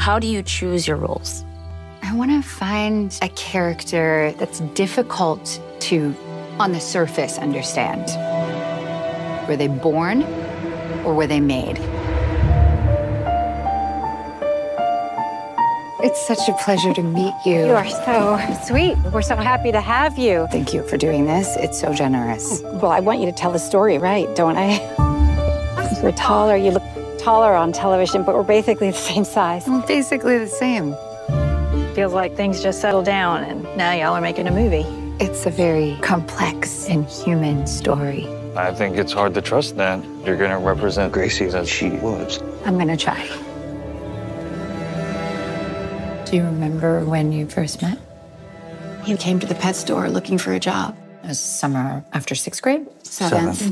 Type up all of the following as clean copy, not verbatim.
How do you choose your roles? I want to find a character that's difficult to, on the surface, understand. Were they born or were they made? It's such a pleasure to meet you. You are so sweet. We're so happy to have you. Thank you for doing this. It's so generous. Well, I want you to tell the story right, don't I? We're taller. You look taller on television, but we're basically the same size. Well, basically the same. Feels like things just settled down and now y'all are making a movie. It's a very complex and human story. I think it's hard to trust that you're going to represent Gracie as she was. I'm going to try. Do you remember when you first met? He came to the pet store looking for a job. It was summer after 6th grade? Seventh.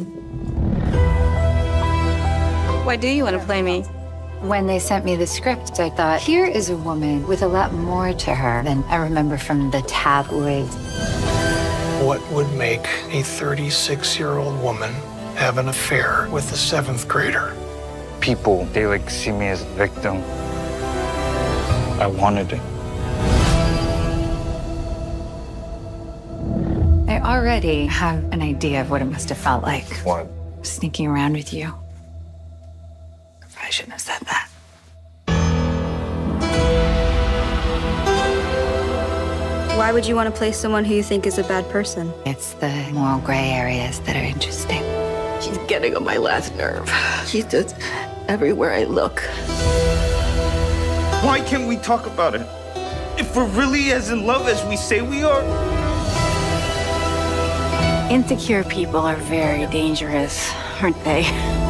Why do you want to play me? When they sent me the script, I thought, here is a woman with a lot more to her than I remember from the tabloid. What would make a 36-year-old woman have an affair with a 7th grader? People, they like see me as a victim. I wanted it. I already have an idea of what it must have felt like. What? Sneaking around with you. I shouldn't have said that. Why would you want to play someone who you think is a bad person? It's the moral gray areas that are interesting. She's getting on my last nerve. She's just everywhere I look. Why can't we talk about it? If we're really as in love as we say we are? Insecure people are very dangerous, aren't they?